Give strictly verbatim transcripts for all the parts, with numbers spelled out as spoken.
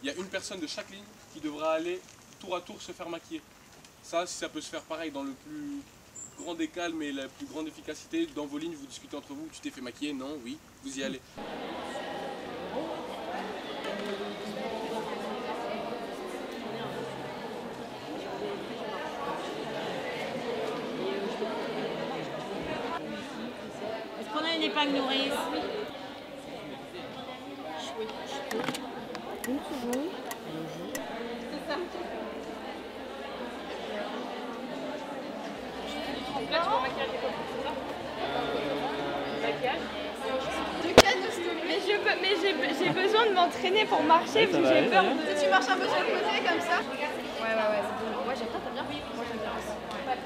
il y a une personne de chaque ligne qui devra aller tour à tour se faire maquiller. Ça, si ça peut se faire pareil dans le plus grand des calmes et la plus grande efficacité, dans vos lignes, vous discutez entre vous, tu t'es fait maquiller, non, oui, vous y allez. Est-ce qu'on a une épingle nourrice? Une seconde. C'est ça. Là, tu vois maquillage et quoi, c'est ça? Maquillage. Deux cannes, mais je peux, mais j'ai besoin de m'entraîner pour marcher parce que j'ai peur. Si tu marches un peu sur le côté comme ça. Ouais, ouais, ouais, c'est bon. Ouais, j'aime bien, t'as bien. Moi, j'aime bien. Ouais.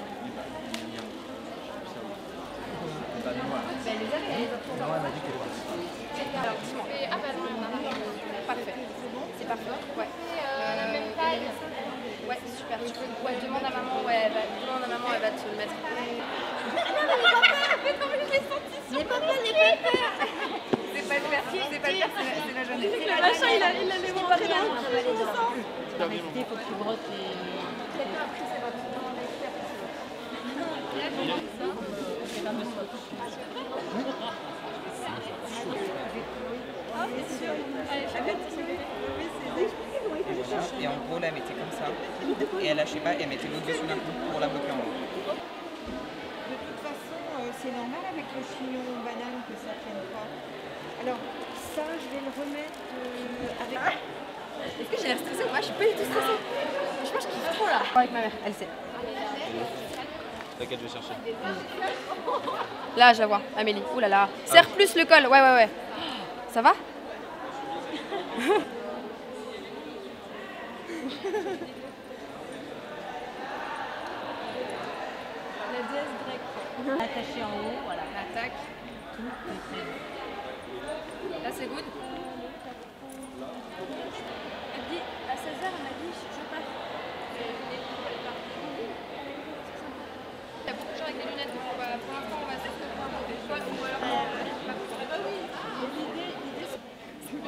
Ben, les ailes, elle les a pour moi. Alors, dis-moi. Ah, bah non, on a parfait. C'est parfait. Ouais. Euh, la même taille. Ouais, super. Tu peux, ouais, demande à maman, ouais, elle va, demande à maman, elle va te le mettre. Ah non, mais les papas, mais non, mais je l'ai senti sur les papas, les papas. C'est pas le faire, c'est pas le faire, c'est la jeune. Le machin, il a les montré dans le cul, je le sens. Il faut que tu brottes les... Quelqu'un a pris ses papas. C'est pas monsieur. Ah, c'est sûr. Allez, et en gros, là, elle mettait comme ça. Et elle lâchait pas, elle mettait l'autre dessus d'un coup pour la bloquer en haut. De toute façon, euh, c'est normal avec le chignon banane que ça tienne pas. Alors, ça, je vais le remettre euh, avec... Ah, est-ce que j'ai l'air stressée ou pas? Je suis pas du tout stressée. Je pense que je kiffe trop là. Avec ma mère, elle sait. T'inquiète, je vais chercher. Là, je la vois, Amélie. Ouh là là. Serre plus le col. Ouais, ouais, ouais. Ça va? La déesse grecque. Attachée en haut, voilà. Attaque. Là, c'est good. Elle dit, à seize heures, elle m'a dit, je pars. Il y a beaucoup de gens avec des lunettes. Donc, bah, pour l'instant, on va essayer de voir des choses. Ou alors, bah oui. L'idée, l'idée, c'est...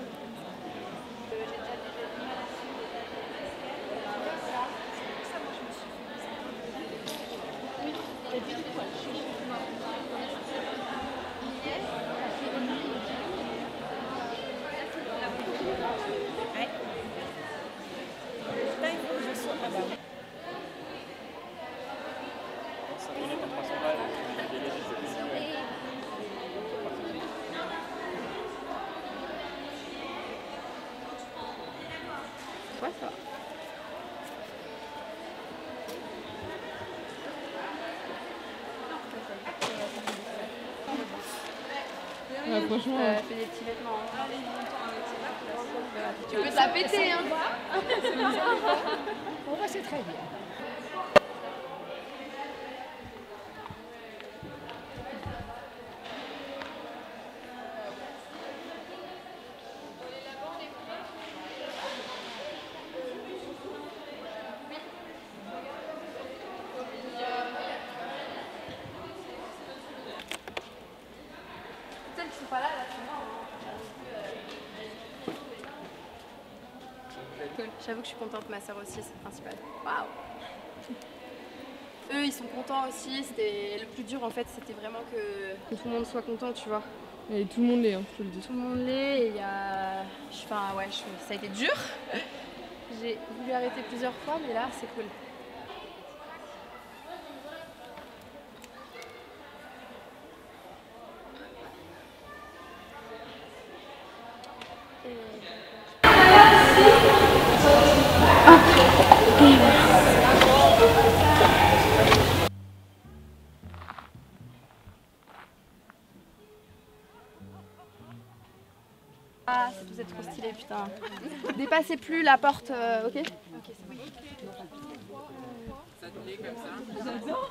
Ouais, ça va. Ouais, franchement, Euh, fais des petits vêtements. Hein. Tu peux te la péter, hein. on va, c'est très bien. Celles qui sont pas là, là, tu vois. Cool. J'avoue que je suis contente, ma soeur aussi, c'est le principal. Waouh. Eux, ils sont contents aussi. C'était le plus dur en fait, c'était vraiment que tout le monde soit content, tu vois. Et tout le monde l'est, hein, je te le dis. Tout le monde l'est. Et il y a, enfin ouais, je... ça a été dur. J'ai voulu arrêter plusieurs fois, mais là, c'est cool. Ah, vous êtes trop stylé, putain. Dépassez plus la porte, euh, ok? Ok, c'est bon. Ça te plaît comme ça? J'adore.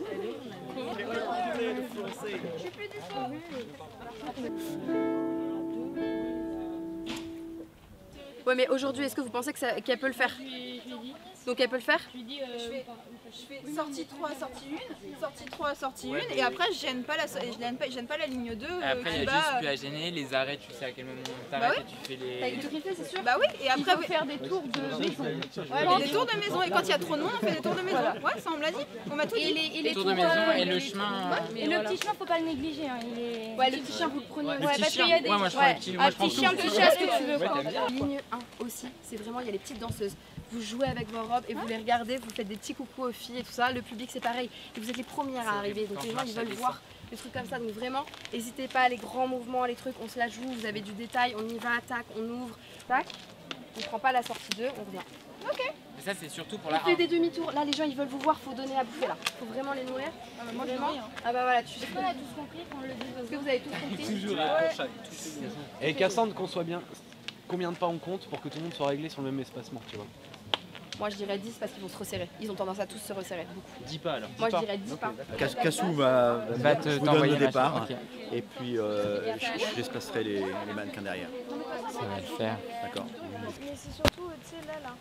Je suis plus dispo. Ouais, mais aujourd'hui, est-ce que vous pensez que ça- qu'elle peut le faire? Donc elle peut le faire? Je fais, je fais sortie trois, sortie un, sortie trois, sortie un, et après je gêne pas la, je gêne pas, je gêne pas la ligne deux. Et après, il qui y a va, juste plus à gêner, les arrêts, tu sais à quel moment t'arrêtes Bah ouais. et tu fais les... T'as tout fait, c'est sûr? Bah oui, et après Il faut faire des tours de maison. ouais, des tours de maison, et quand il y a trop de monde, on fait des tours de maison. Ouais, ça on me l'a dit, on m'a tout Et dit. les, et Les les tours de tours, maison euh, et le les- chemin... Et le petit chemin, faut pas le négliger. Hein. Il est... Ouais, le petit chien, vous le prenez. Le Ouais, petit parce chien, qu'il y a des- ouais, moi je prends ouais. le petit, moi Un je prends petit tout. chien, le chien, ce que tu veux. Ouais, quoi. t'aimes bien. Ligne un aussi, c'est vraiment, il y a les petites danseuses. Vous jouez avec vos robes et vous les regardez, vous faites des petits coucous aux filles et tout ça. Le public c'est pareil. Et vous êtes les premières à arriver, donc Quand les je gens marche, ils ça veulent descend. voir des trucs comme ça. Donc vraiment, n'hésitez pas, les grands mouvements, les trucs, on se la joue, vous avez du détail, on y va, tac, on ouvre, tac. On prend pas la sortie deux, on revient. Et ça, c'est surtout pour On la fait un. des demi-tours, là les gens ils veulent vous voir, faut donner à bouffer là. Faut vraiment les nourrir. Moi je Vraiment. dis rien. Ah bah voilà, tu sais. Est-ce qu'on a tous compris qu'on le dit? Est-ce que vous avez tous compris? Toujours Ouais. pour chaque. Et Cassandre, qu'on soit bien, combien de pas on compte pour que tout le monde soit réglé sur le même espacement, tu vois? Moi je dirais dix parce qu'ils vont se resserrer. Ils ont tendance à tous se resserrer. beaucoup. dix pas alors. Moi je dirais dix pas. Cas- Cassou va, Va te je vous donne t'envoyer le la départ suite, et puis euh, je, je déplacerai les, les mannequins derrière. Ça va le faire. D'accord. Mais c'est surtout, tu sais, là, là.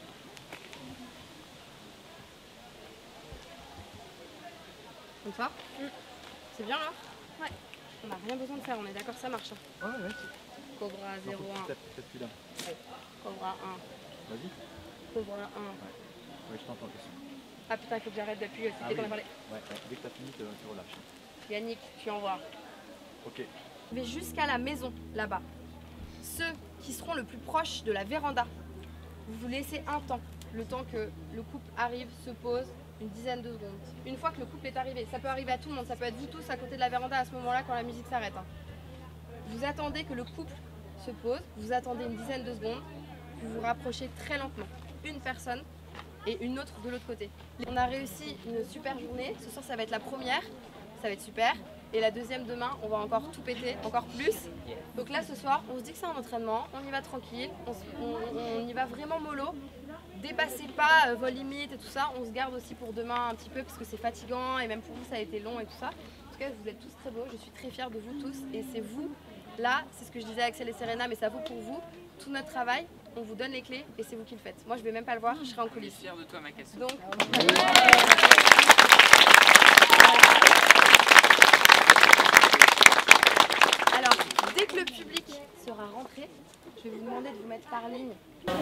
Comme ça C'est bien là? Ouais. On n'a rien besoin de faire, on est d'accord, ça marche. hein. Ouais, ouais. Cobra zéro un, Peut-être plus là. Cobra un, Vas-y. Cobra un. Ouais, je t'entends. Cassandre. Ah putain, il faut que j'arrête d'appuyer aussi, Ah dès qu'on oui. a parlé. Ouais, ouais. Dès que t'as fini, tu tu relâches. Yannick, tu envoies. Ok. Je vais jusqu'à la maison, là-bas. Ceux qui seront le plus proches de la véranda, vous vous laissez un temps. Le temps que le couple arrive, se pose, une dizaine de secondes. Une fois que le couple est arrivé, ça peut arriver à tout le monde, ça peut être vous tous à côté de la véranda à ce moment-là quand la musique s'arrête. hein. Vous attendez que le couple se pose, vous attendez une dizaine de secondes, vous vous rapprochez très lentement. Une personne et une autre de l'autre côté. On a réussi une super journée, ce soir ça va être la première, ça va être super. Et la deuxième demain, on va encore tout péter, encore plus. Donc là ce soir, on se dit que c'est un entraînement, on y va tranquille, on, se- on- on y va vraiment mollo. Dépassez pas euh, vos limites et tout ça, on se garde aussi pour demain un petit peu parce que c'est fatigant et même pour vous ça a été long et tout ça. En tout cas, vous êtes tous très beaux, je suis très fière de vous tous et c'est vous, là, c'est ce que je disais à Axel et Serena, mais ça vaut pour vous. Tout notre travail, on vous donne les clés et c'est vous qui le faites. Moi je vais même pas le voir, je serai en Je suis coulisses. fier de toi, ma Cassou. Donc, alors, dès que le public sera rentré, je vais vous demander de vous mettre par ligne.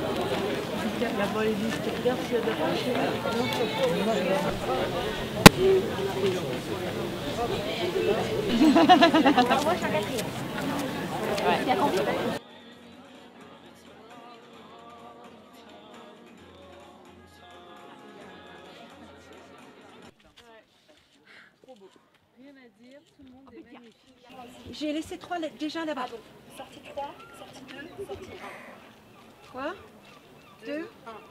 J'ai laissé trois là- déjà là-bas. Sortie trois, sortie deux, sortie un. Quoi? Deux. un.